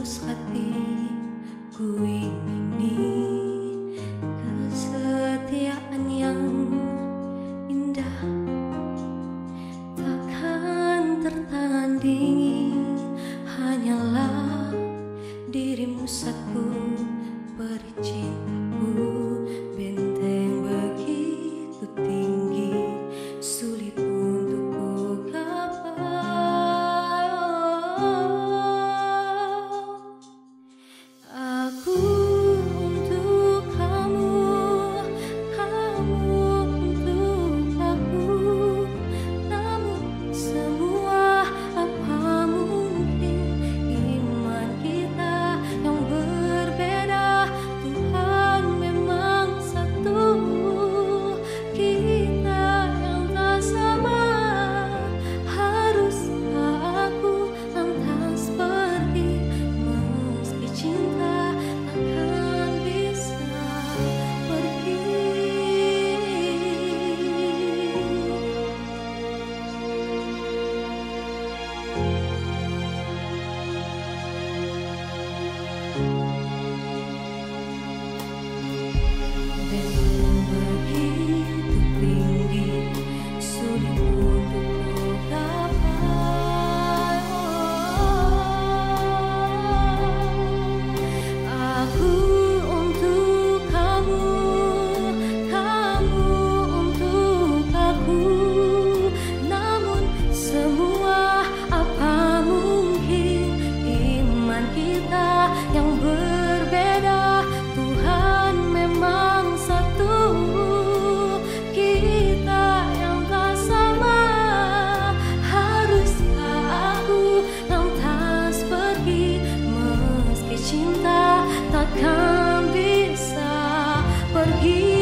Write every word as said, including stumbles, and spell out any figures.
Setulus hati ku ingini kesetiaan yang indah, takkan tertandingi. Hanyalah dirimu satu, peri cintaku. Benteng begitu tinggi, sulit untuk ku gapai. Aku untuk kamu, kamu untuk aku. Namun semua apa mungkin, iman kita yang berbeda. Tuhan memang satu, kita yang tak sama. Haruskah aku lantas pergi, meski cinta takkan bisa pergi. Benteng begitu tinggi, sulit untuk ku gapai. Aku untuk kamu, kamu untuk aku. Namun semua apa mungkin, iman kita yang berbeda. Tuhan memang satu, kita yang tak sama. Haruskah aku lantas pergi, meski cinta takkan bisa pergi.